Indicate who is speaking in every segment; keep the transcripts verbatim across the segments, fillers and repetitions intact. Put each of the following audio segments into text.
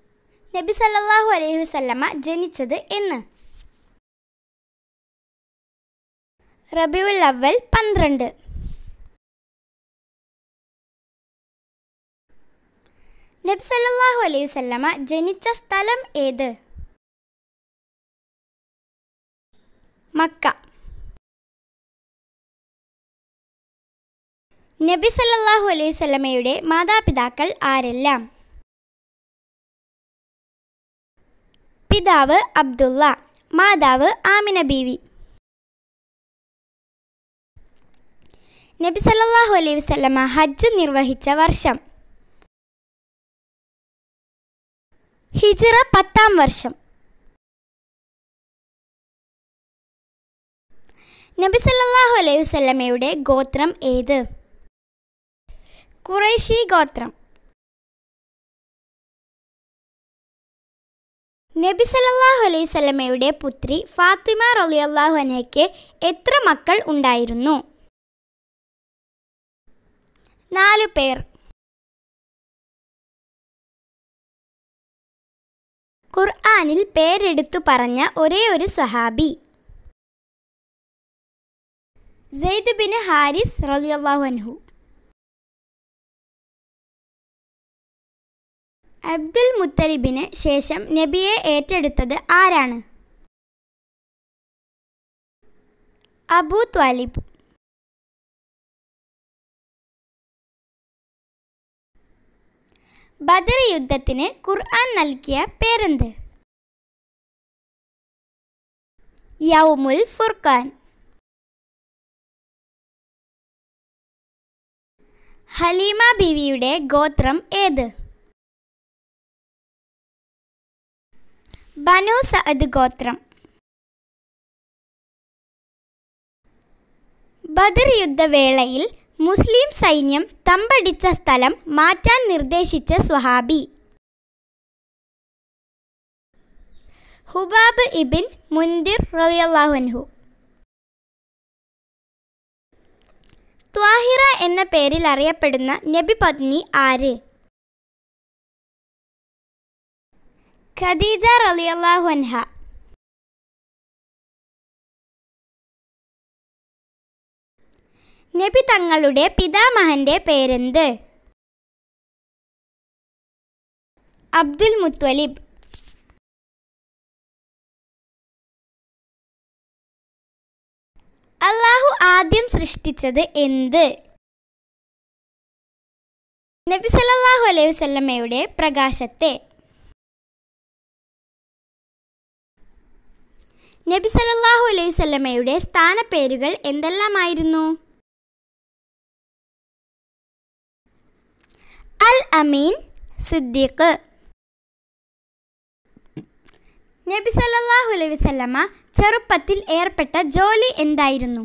Speaker 1: നബി സല്ലല്ലാഹു അലൈഹി വസല്ലമ ജനിച്ചത് എന്ന്? റബീഉൽ അവ്വൽ പന്ത്രണ്ട്. നബി സല്ലല്ലാഹു അലൈഹി വസല്ലമ ജനിച്ച സ്ഥലം ഏത്? മക്ക. നബി സല്ലല്ലാഹു അലൈഹി വസല്ലമയുടെ മാതാപിതാക്കൾ ആരെല്ലാം? പിതാവ് അബ്ദുള്ള, മാതാവ് ആമിന ബീവി. നബി സല്ലല്ലാഹു അലൈഹി വസല്ലമ ഹജ്ജ് നിർവഹിച്ച വർഷം? ഹിജ്റ പത്താം വർഷം. നബി സല്ലല്ലാഹു അലൈഹി വസല്ലമയുടെ ഗോത്രം ഏത്? ഖുറൈശി ഗോത്രം. നബി സല്ലല്ലാഹു അലൈഹി വസല്ലമയുടെ പുത്രി ഫാത്തിമ റളിയല്ലാഹു അൻഹയ്ക്ക് എത്ര മക്കൾ ഉണ്ടായിരുന്നു? നാലു പേർ. ഖുർആനിൽ പേരെടുത്തു പറഞ്ഞ ഒരേ ഒരു സ്വഹാബി? സെയ്ദ് ബിൻ ഹാരിസ് റളിയല്ലാഹു അൻഹു. അബ്ദുൽ മുത്തലിബിന് ശേഷം നബിയെ ഏറ്റെടുത്തത് ആരാണ്? അബൂ ത്വാലിബ്. ബദർ യുദ്ധത്തിന് ഖുർആൻ നൽകിയ പേരെന്ത്? യൗമുൽ ഫുർഖാൻ. ഹലീമ ബീവിയുടെ ഗോത്രം ഏത്? ബനു സഅദ് ഗോത്രം. ബദർ യുദ്ധവേളയിൽ മുസ്ലിം സൈന്യം തമ്പടിച്ച സ്ഥലം മാറ്റാൻ നിർദ്ദേശിച്ച സ്വഹാബി? ഹുബാബ് ഇബിൻ മുൻദിർ റളിയല്ലാഹു അൻഹു. ത്വാഹിറ എന്ന പേരിൽ അറിയപ്പെടുന്ന നബി പത്നി ആര്? ഖദീജ റളിയല്ലാഹു അൻഹ. നബി തങ്ങളുടെ പിതാമഹന്റെ പേരെന്ത്? അബ്ദുൽ മുത്വലിബ്. അല്ലാഹു ആദ്യം സൃഷ്ടിച്ചത് എന്ത്? നബി സല്ലല്ലാഹു അലൈഹി വസല്ലമയുടെ പ്രകാശത്തെ. നബി സല്ലല്ലാഹു അലൈഹി വസല്ലമയുടെ സ്ഥാനപ്പേരുകൾ എന്തെല്ലാമായിരുന്നു? അൽ അമീൻ, സിദ്ദീഖ്. നബി സല്ലല്ലാഹു അലൈഹി വസല്ലമ ചെറുപ്പത്തിൽ ഏർപ്പെട്ട ജോലി എന്തായിരുന്നു?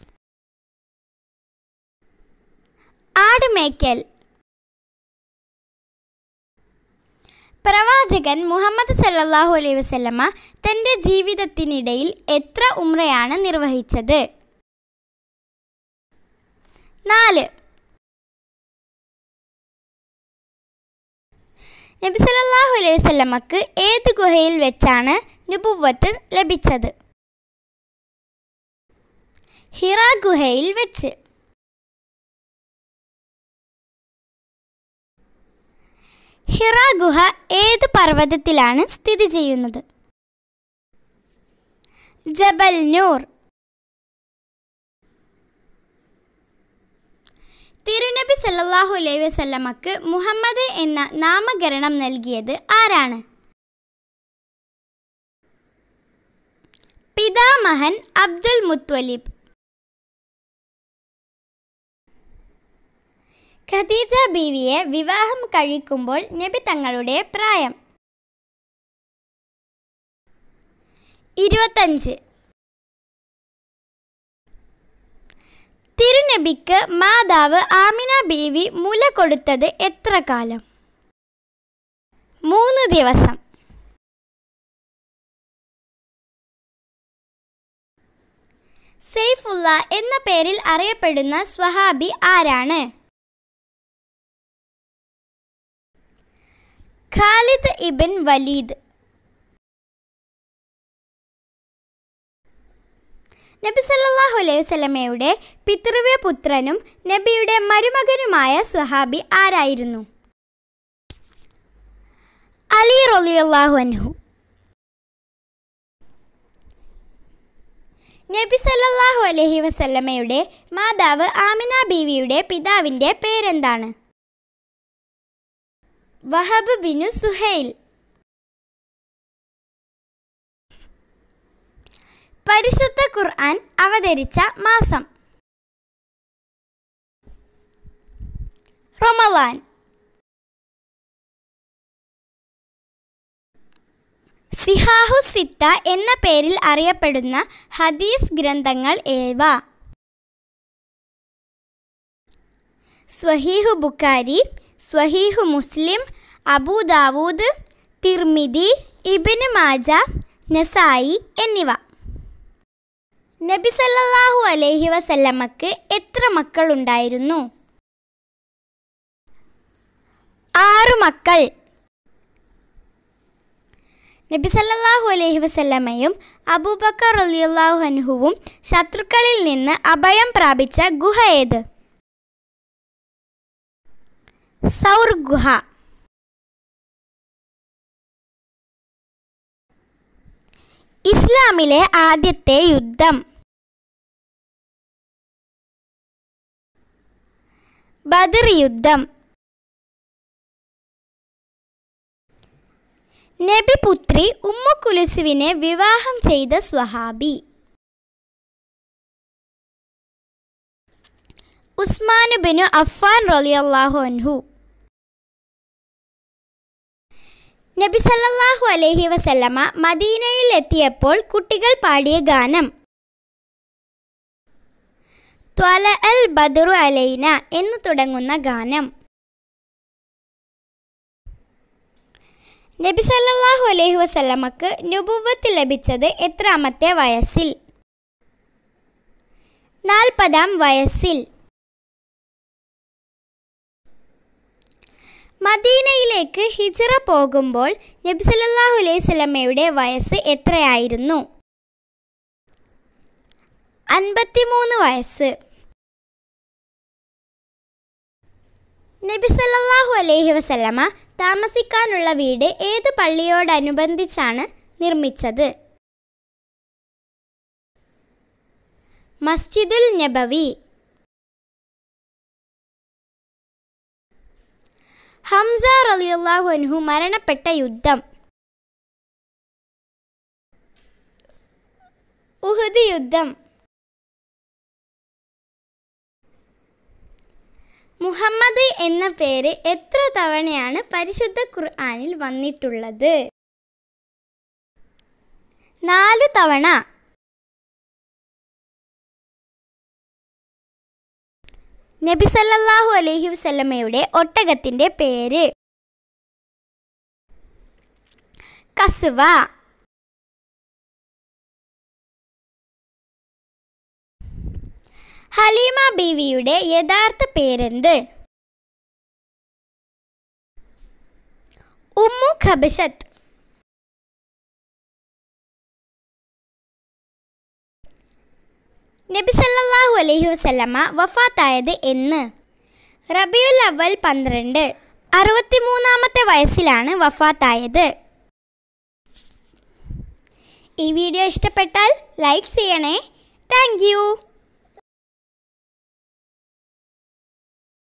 Speaker 1: ആടുമേയ്ക്കൽ. പ്രവാചകൻ മുഹമ്മദ് സല്ലല്ലാഹു അലൈഹി വസല്ലമ തൻ്റെ ജീവിതത്തിനിടയിൽ എത്ര ഉംറയാണ് നിർവഹിച്ചത്? നാല്. നബി സല്ലല്ലാഹു അലൈഹി വസല്ലമക്ക് ഏത് ഗുഹയിൽ വെച്ചാണ് നുബുവ്വത്ത് ലഭിച്ചത്? ഹിറ ഗുഹയിൽ വെച്ച്. ഹിറ ഗുഹ ഏത് പർവ്വതത്തിലാണ് സ്ഥിതി ചെയ്യുന്നത്? ജബൽ നൂർ. തിരുനബി സല്ലല്ലാഹു അലൈഹി വസല്ലമക്ക് മുഹമ്മദ് എന്ന നാമകരണം നൽകിയത് ആരാണ്? പിതാമഹൻ അബ്ദുൽ മുത്വലിബ്. ഖദീജ ബീവിയെ വിവാഹം കഴിക്കുമ്പോൾ നബി തങ്ങളുടെ പ്രായം? ഇരുപത്തഞ്ച്. തിരുനബിക്ക് മാതാവ് ആമിന ബീവി മുല കൊടുത്തത് എത്ര കാലം? മൂന്ന് ദിവസം. സൈഫുള്ള എന്ന പേരിൽ അറിയപ്പെടുന്ന സ്വഹാബി ആരാണ്? ഖാലിദ് ഇബ്ൻ വലീദ്. നബി സല്ലല്ലാഹു അലൈഹി വസല്ലമയുടെ പിതൃവ്യ പുത്രനും നബിയുടെ മരുമകനുമായ സ്വഹാബി ആരായിരുന്നു? അലി റളിയല്ലാഹു അൻഹു. നബി സല്ലല്ലാഹു അലൈഹി വസല്ലമയുടെ മാതാവ് ആമിന ബീവിയുടെ പിതാവിൻ്റെ പേരെന്താണ്? വഹബ് ബിനു സുഹൈൽ. പരിശുദ്ധ ഖുർആൻ അവതരിച്ച മാസം? റമളാൻ. സിഹാഹു സിത്ത എന്ന പേരിൽ അറിയപ്പെടുന്ന ഹദീസ് ഗ്രന്ഥങ്ങൾ ഏവ? സ്വഹീഹു ബുഖാരി, സ്വഹീഹു മുസ്ലിം, അബൂ ദാവൂദ്, തിർമിദി, ഇബ്നു മാജ, നസായി എന്നിവ. നബി സല്ലല്ലാഹു അലൈഹി വസല്ലമക്ക് എത്ര മക്കളുണ്ടായിരുന്നു? ആറു മക്കൾ. നബി സല്ലല്ലാഹു അലൈഹി വസല്ലമയും അബൂബക്കർ റളിയല്ലാഹു അൻഹുവും ശത്രുക്കളിൽ നിന്ന് അഭയം പ്രാപിച്ച ഗുഹ ഏത്? സൗർ ഗുഹ. ഇസ്ലാമിലെ ആദ്യത്തെ യുദ്ധം? ബദർ യുദ്ധം. നബി പുത്രി ഉമ്മു കുൽസുവിനെ വിവാഹം ചെയ്ത സ്വഹാബി? ഉസ്മാൻ ബിനു അഫ്ഫാൻ റളിയല്ലാഹു അൻഹു. നബി സല്ലല്ലാഹു അലൈഹി വസല്ലമ മദീനയിൽ എത്തിയപ്പോൾ കുട്ടികൾ പാടിയ ഗാനം? ത്വല അൽ ബദ്റു അലൈന എന്ന് തുടങ്ങുന്ന ഗാനം. നബി സല്ലല്ലാഹു അലൈഹി വസല്ലമക്ക് നുബുവത്ത് ലഭിച്ചത് എത്രാമത്തെ വയസ്സിൽ? നാൽപ്പതാം വയസ്സിൽ. മദീനയിലേക്ക് ഹിജ്റ പോകുമ്പോൾ നബി സല്ലല്ലാഹു അലൈഹി വസല്ലമയുടെ വയസ്സ് എത്രയായിരുന്നു? അൻപത്തിമൂന്ന് വയസ്സ്. നബി സല്ലല്ലാഹു അലൈഹി വസല്ലമ താമസിക്കാനുള്ള വീട് ഏത് പള്ളിയോടനുബന്ധിച്ചാണ് നിർമ്മിച്ചത്? മസ്ജിദുൽ നബവി. ഹംസ റളിയല്ലാഹു അൻഹു മരണപ്പെട്ട യുദ്ധം? ഉഹദ് യുദ്ധം. മുഹമ്മദ് എന്ന പേര് എത്ര തവണയാണ് പരിശുദ്ധ ഖുർആനിൽ വന്നിട്ടുള്ളത്? നാലു തവണ. നബി സല്ലല്ലാഹു അലൈഹി വസല്ലമയുടെ ഒട്ടകത്തിൻ്റെ പേര്? കസ്വ. ഹലീമ ബീവിയുടെ യഥാർത്ഥ പേരെന്ത്? ഉമ്മു ഖബശത്ത്. നബി സല്ലല്ലാഹു അലൈഹി വസല്ലമ വഫാത്തായത് എന്ന്? റബിയുൽ അവ്വൽ പന്ത്രണ്ട്. അറുപത്തിമൂന്നാമത്തെ വയസ്സിലാണ് വഫാത്തായത്. ഈ വീഡിയോ ഇഷ്ടപ്പെട്ടാൽ ലൈക്ക് ചെയ്യണേ. Thank U.